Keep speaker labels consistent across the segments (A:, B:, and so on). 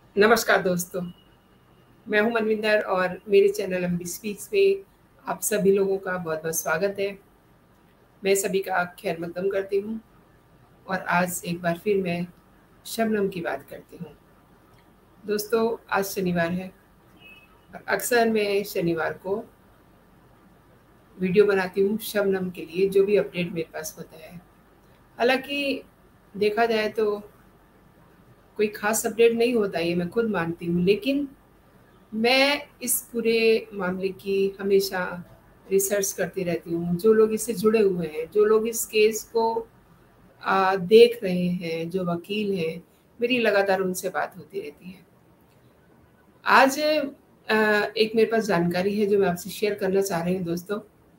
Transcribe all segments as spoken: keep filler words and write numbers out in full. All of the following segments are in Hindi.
A: नमस्कार दोस्तों, मैं हूं मनविंदर और मेरे चैनल एमबी स्पीक्स में आप सभी लोगों का बहुत-बहुत स्वागत है। मैं सभी का खैर मकदम करती हूं और आज एक बार फिर मैं शबनम की बात करती हूं। दोस्तों, आज शनिवार है और अक्सर मैं शनिवार को वीडियो बनाती हूं शबनम के लिए, जो भी अपडेट मेरे पास होता है। हालाँकि देखा जाए तो कोई ख़ास अपडेट नहीं होता, ये मैं खुद मानती हूँ, लेकिन मैं इस पूरे मामले की हमेशा रिसर्च करती रहती हूँ। जो लोग इससे जुड़े हुए हैं, जो लोग इस केस को अ, देख रहे हैं, जो वकील हैं, मेरी लगातार उनसे बात होती रहती है। आज अ, एक मेरे पास जानकारी है जो मैं आपसे शेयर करना चाह रही हूँ दोस्तों।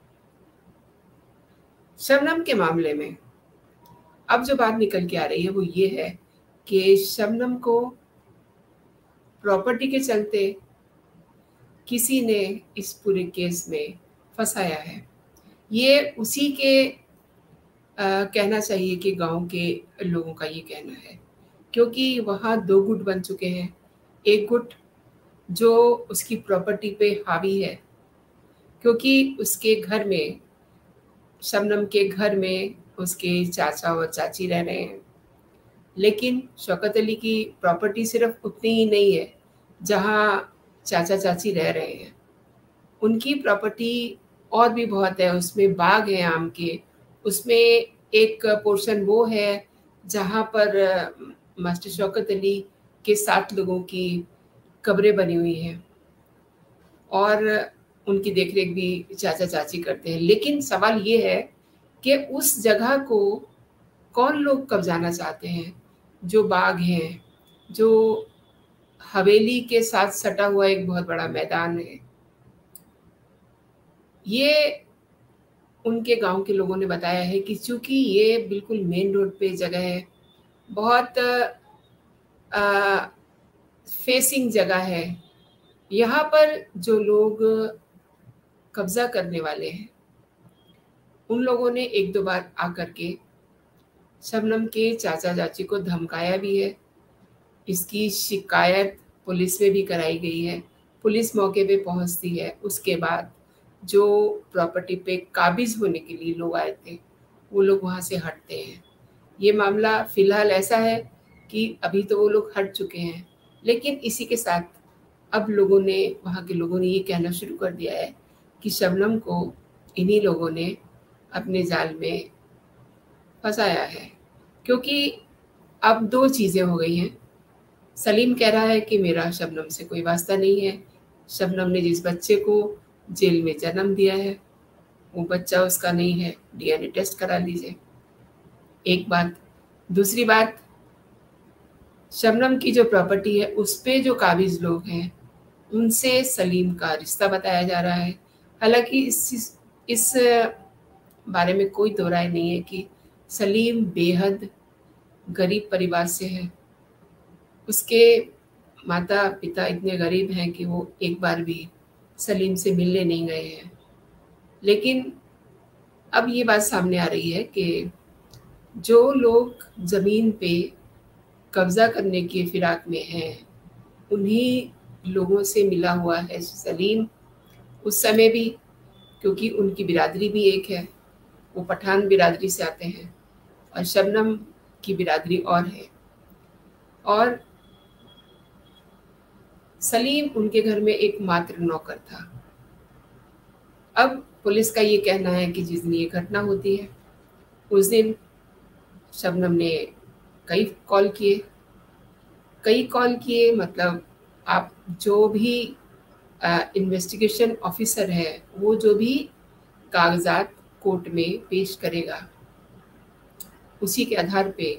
A: शबनम के मामले में अब जो बात निकल के आ रही है वो ये है कि शबनम को प्रॉपर्टी के चलते किसी ने इस पूरे केस में फँसाया है। ये उसी के अ, कहना चाहिए कि गाँव के लोगों का ये कहना है, क्योंकि वहाँ दो गुट बन चुके हैं। एक गुट जो उसकी प्रॉपर्टी पे हावी है, क्योंकि उसके घर में शबनम के घर में उसके चाचा और चाची रह रहे हैं। लेकिन शौकत अली की प्रॉपर्टी सिर्फ़ उतनी ही नहीं है, जहाँ चाचा-चाची रह रहे हैं। उनकी प्रॉपर्टी और भी बहुत है, उसमें बाग हैं आम के, उसमें एक पोर्शन वो है जहाँ पर अ, मास्टर शौकत अली के सात लोगों की कब्रें बनी हुई हैं और उनकी देख-रेख भी चाचा-चाची करते हैं। लेकिन सवाल ये है कि उस जगह को कौन लोग कब्ज़ाना चाहते हैं? जो बाग हैं, जो हवेली के साथ सटा हुआ एक बहुत बड़ा मैदान है। ये उनके गाँव के लोगों ने बताया है कि चूँकि ये बिल्कुल मेन रोड पे जगह है, बहुत अ, फेसिंग जगह है, यहाँ पर जो लोग कब्ज़ा करने वाले हैं, उन लोगों ने एक दो बार आकर के शबनम के चाचा-चाची को धमकाया भी है। इसकी शिकायत पुलिस में भी कराई गई है। पुलिस मौके पे पहुँचती है, उसके बाद जो प्रॉपर्टी पे काबिज़ होने के लिए लोग आए थे, वो लोग वहाँ से हटते हैं। ये मामला फ़िलहाल ऐसा है कि अभी तो वो लोग हट चुके हैं, लेकिन इसी के साथ अब लोगों ने वहाँ के लोगों ने ये कहना शुरू कर दिया है कि शबनम को इन्हीं लोगों ने अपने जाल में फँसाया है। क्योंकि अब दो चीज़ें हो गई हैं। सलीम कह रहा है कि मेरा शबनम से कोई वास्ता नहीं है। शबनम ने जिस बच्चे को जेल में जन्म दिया है, वो बच्चा उसका नहीं है, डीएनए टेस्ट करा लीजिए। एक बात। दूसरी बात, शबनम की जो प्रॉपर्टी है, उस पे जो काबिज़ लोग हैं, उनसे सलीम का रिश्ता बताया जा रहा है। हालाँकि इस इस इस बारे में कोई दो राय नहीं है कि सलीम बेहद गरीब परिवार से है। उसके माता-पिता इतने गरीब हैं कि वो एक बार भी सलीम से मिलने नहीं गए हैं। लेकिन अब ये बात सामने आ रही है कि जो लोग ज़मीन पे कब्ज़ा करने की फिराक में हैं, उन्हीं लोगों से मिला हुआ है सलीम। उस समय भी, क्योंकि उनकी बिरादरी भी एक है, वो पठान बिरादरी से आते हैं और शबनम की बिरादरी और है। और सलीम उनके घर में एकमात्र नौकर था। अब पुलिस का ये कहना है कि जिस दिन ये घटना होती है, उस दिन शबनम ने कई कॉल किए कई कॉल किए मतलब आप जो भी अ, इन्वेस्टिगेशन ऑफ़िसर है, वो जो भी कागज़ात कोर्ट में पेश करेगा, उसी के आधार पे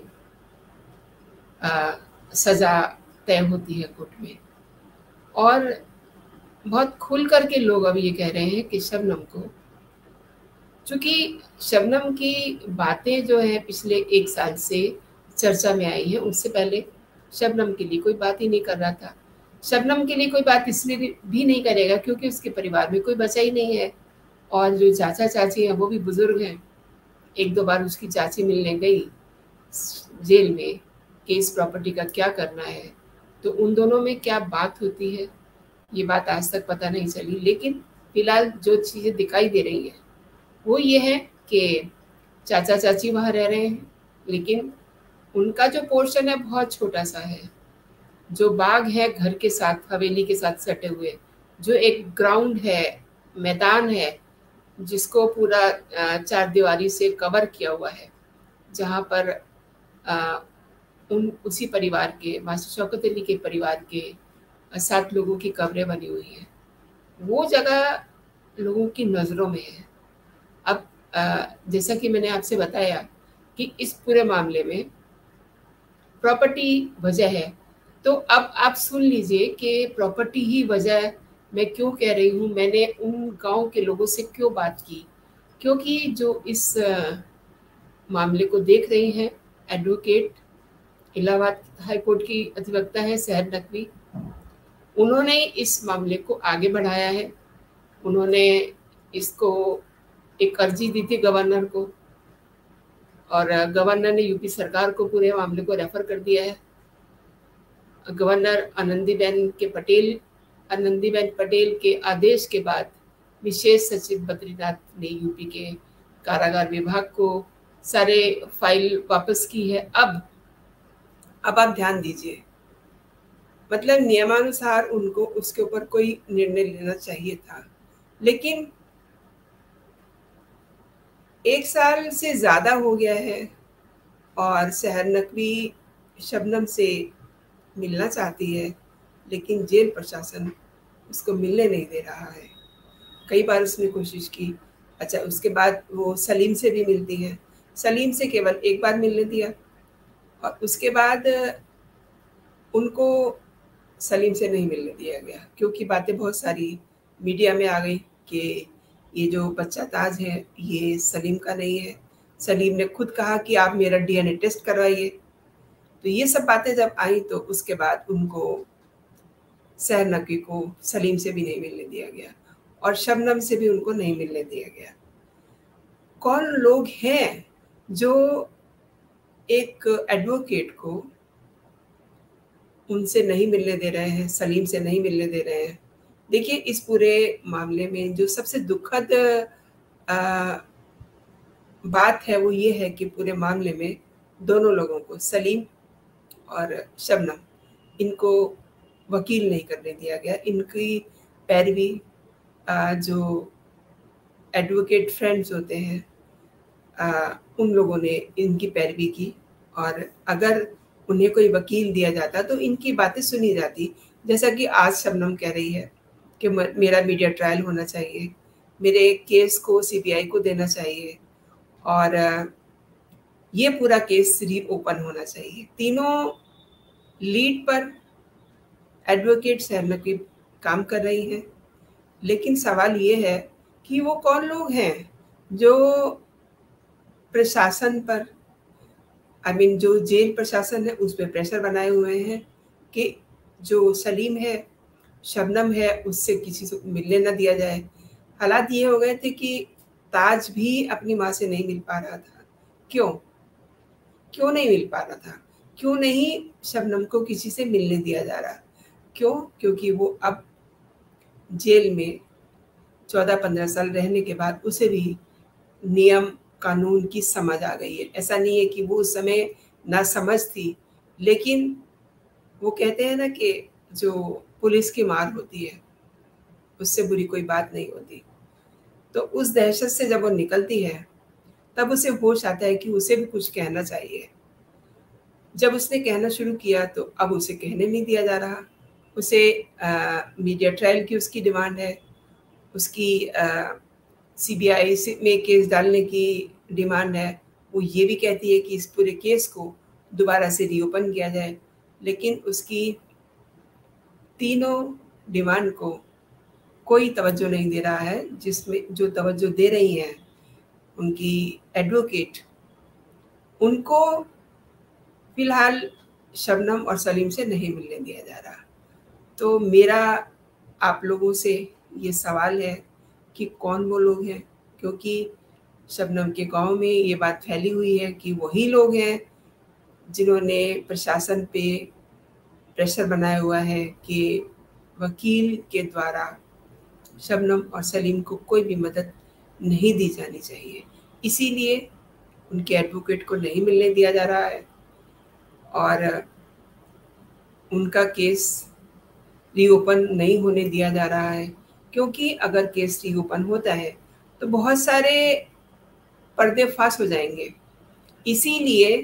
A: अ, सज़ा तय होती है कोर्ट में। और बहुत खुल कर के लोग अब ये कह रहे हैं कि शबनम को, चूँकि शबनम की बातें जो हैं पिछले एक साल से चर्चा में आई हैं, उससे पहले शबनम के लिए कोई बात ही नहीं कर रहा था। शबनम के लिए कोई बात इसलिए भी नहीं करेगा क्योंकि उसके परिवार में कोई बचा ही नहीं है और जो चाचा-चाची हैं वो भी बुज़ुर्ग हैं। एक दो बार उसकी चाची मिलने गई स जेल में कि इस प्रॉपर्टी का क्या करना है। तो उन दोनों में क्या बात होती है, ये बात आज तक पता नहीं चली। लेकिन फिलहाल जो चीज़ें दिखाई दे रही हैं वो ये है कि चाचा चाची वहाँ रह रहे हैं, लेकिन उनका जो पोर्शन है बहुत छोटा सा है। जो बाग है घर के साथ, हवेली के साथ सटे हुए, जो एक ग्राउंड है, मैदान है, जिसको पूरा अ, चार दीवारी से कवर किया हुआ है, जहाँ पर अ, उन उसी परिवार के, मास्टर शौकत अली के परिवार के अ, सात लोगों की कब्रें बनी हुई हैं। वो जगह लोगों की नज़रों में है। अब अ, जैसा कि मैंने आपसे बताया कि इस पूरे मामले में प्रॉपर्टी वजह है, तो अब आप सुन लीजिए कि प्रॉपर्टी ही वजह मैं क्यों कह रही हूँ। मैंने उन गांव के लोगों से क्यों बात की, क्योंकि जो इस अ, मामले को देख रही हैं, एडवोकेट, इलाहाबाद हाई कोर्ट की अधिवक्ता है सहर नकवी, उन्होंने इस मामले को आगे बढ़ाया है। उन्होंने इसको एक अर्जी दी थी गवर्नर को, और गवर्नर ने यूपी सरकार को पूरे मामले को रेफर कर दिया है। गवर्नर आनंदीबेन के पटेल आनंदीबेन पटेल के आदेश के बाद विशेष सचिव बद्रीनाथ ने यूपी के कारागार विभाग को सारे फाइल वापस की है। अब अब आप ध्यान दीजिए, मतलब नियमानुसार उनको उसके ऊपर कोई निर्णय लेना चाहिए था, लेकिन एक साल से ज्यादा हो गया है और सहर नकवी शबनम से मिलना चाहती है, लेकिन जेल प्रशासन उसको मिलने नहीं दे रहा है। कई बार उसने कोशिश की। अच्छा, उसके बाद वो सलीम से भी मिलती है, सलीम से केवल एक बार मिलने दिया, और उसके बाद उनको सलीम से नहीं मिलने दिया गया, क्योंकि बातें बहुत सारी मीडिया में आ गई कि ये जो बच्चा ताज है ये सलीम का नहीं है। सलीम ने खुद कहा कि आप मेरा डीएनए टेस्ट करवाइए। तो ये सब बातें जब आई तो उसके बाद उनको, सहर नकवी को सलीम से भी नहीं मिलने दिया गया और शबनम से भी उनको नहीं मिलने दिया गया। कौन लोग हैं जो एक एडवोकेट को उनसे नहीं मिलने दे रहे हैं, सलीम से नहीं मिलने दे रहे हैं? देखिए, इस पूरे मामले में जो सबसे दुखद आ, बात है वो ये है कि पूरे मामले में दोनों लोगों को, सलीम और शबनम, इनको वकील नहीं करने दिया गया। इनकी पैरवी आ, जो एडवोकेट फ्रेंड्स होते हैं, आ, उन लोगों ने इनकी पैरवी की, और अगर उन्हें कोई वकील दिया जाता तो इनकी बातें सुनी जाती। जैसा कि आज शबनम कह रही है कि मेरा मीडिया ट्रायल होना चाहिए, मेरे केस को सीबीआई को देना चाहिए, और ये पूरा केस री ओपन होना चाहिए। तीनों लीड पर एडवोकेट सहर नकवी काम कर रही हैं, लेकिन सवाल ये है कि वो कौन लोग हैं जो प्रशासन पर, आई मीन जो जेल प्रशासन है उस पर प्रेशर बनाए हुए हैं कि जो सलीम है, शबनम है, उससे किसी से मिलने ना दिया जाए। हालात ये हो गए थे कि ताज भी अपनी माँ से नहीं मिल पा रहा था। क्यों क्यों नहीं मिल पा रहा था? क्यों नहीं शबनम को किसी से मिलने दिया जा रहा? क्यों? क्योंकि वो अब जेल में चौदह पंद्रह साल रहने के बाद उसे भी नियम कानून की समझ आ गई है। ऐसा नहीं है कि वो उस समय ना समझ थी, लेकिन वो कहते हैं ना कि जो पुलिस की मार होती है उससे बुरी कोई बात नहीं होती। तो उस दहशत से जब वो निकलती है तब उसे होश आता है कि उसे भी कुछ कहना चाहिए। जब उसने कहना शुरू किया तो अब उसे कहने नहीं दिया जा रहा। उसे आ, मीडिया ट्रायल की उसकी डिमांड है, उसकी सीबीआई में केस डालने की डिमांड है। वो ये भी कहती है कि इस पूरे केस को दोबारा से रीओपन किया जाए, लेकिन उसकी तीनों डिमांड को कोई तवज्जो नहीं दे रहा है। जिसमें जो तवज्जो दे रही हैं उनकी एडवोकेट, उनको फिलहाल शबनम और सलीम से नहीं मिलने दिया जा रहा। तो मेरा आप लोगों से ये सवाल है कि कौन वो लोग हैं, क्योंकि शबनम के गांव में ये बात फैली हुई है कि वही लोग हैं जिन्होंने प्रशासन पे प्रेशर बनाया हुआ है कि वकील के द्वारा शबनम और सलीम को कोई भी मदद नहीं दी जानी चाहिए, इसीलिए उनके एडवोकेट को नहीं मिलने दिया जा रहा है और उनका केस रीओपन नहीं होने दिया जा रहा है, क्योंकि अगर केस रीओपन होता है तो बहुत सारे पर्दे फाश हो जाएंगे। इसीलिए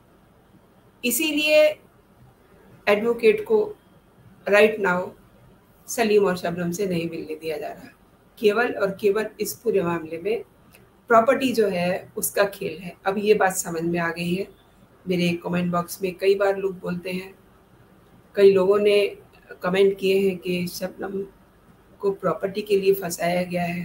A: इसीलिए एडवोकेट को राइट नाउ सलीम और शबनम से नहीं मिलने दिया जा रहा, केवल और केवल इस पूरे मामले में प्रॉपर्टी जो है उसका खेल है। अब ये बात समझ में आ गई है। मेरे कमेंट बॉक्स में कई बार लोग बोलते हैं, कई लोगों ने कमेंट किए हैं कि शबनम को प्रॉपर्टी के लिए फंसाया गया है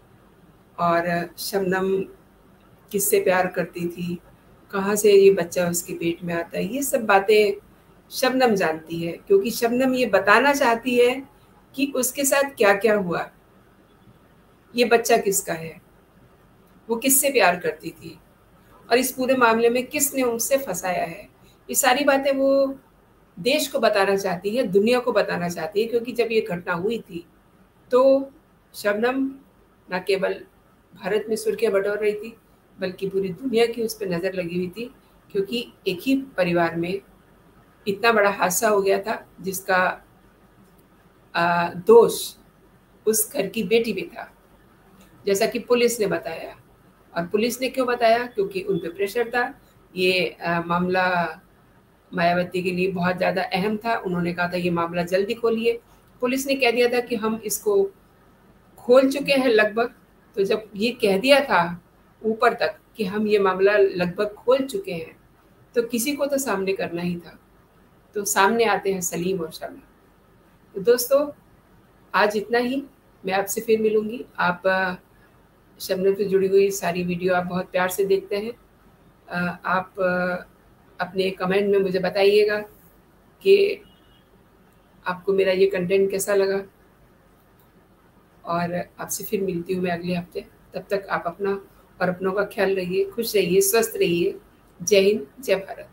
A: और शबनम किससे प्यार करती थी, कहाँ से ये बच्चा उसके पेट में आता है, ये सब बातें शबनम जानती है, क्योंकि शबनम ये बताना चाहती है कि उसके साथ क्या क्या हुआ, ये बच्चा किसका है, वो किससे प्यार करती थी और इस पूरे मामले में किसने उनसे फंसाया है। ये सारी बातें वो देश को बताना चाहती है, दुनिया को बताना चाहती है, क्योंकि जब ये घटना हुई थी तो शबनम न केवल भारत में सुर्खियां बटोर रही थी, बल्कि पूरी दुनिया की उस पर नज़र लगी हुई थी, क्योंकि एक ही परिवार में इतना बड़ा हादसा हो गया था जिसका आ, दोष उस घर की बेटी भी था, जैसा कि पुलिस ने बताया। और पुलिस ने क्यों बताया? क्योंकि उन पे प्रेशर था। ये आ, मामला मायावती के लिए बहुत ज़्यादा अहम था। उन्होंने कहा था ये मामला जल्दी खोलिए। पुलिस ने कह दिया था कि हम इसको खोल चुके हैं लगभग। तो जब ये कह दिया था ऊपर तक कि हम ये मामला लगभग खोल चुके हैं, तो किसी को तो सामने करना ही था। तो सामने आते हैं सलीम और शबनम। तो दोस्तों, आज इतना ही। मैं आपसे फिर मिलूंगी। आप शबनम से जुड़ी हुई सारी वीडियो आप बहुत प्यार से देखते हैं। आप अपने कमेंट में मुझे बताइएगा कि आपको मेरा ये कंटेंट कैसा लगा, और आपसे फिर मिलती हूँ मैं अगले हफ्ते। तब तक आप अपना और अपनों का ख्याल रहिए, खुश रहिए, स्वस्थ रहिए। जय हिंद, जय भारत।